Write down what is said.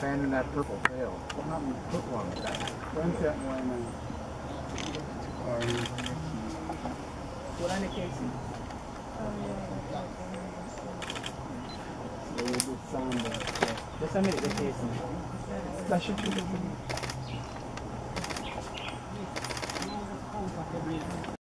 Abandon that purple tail. What happened? Put one back. When's that one? What on the casing? Just a minute, the casing. That should be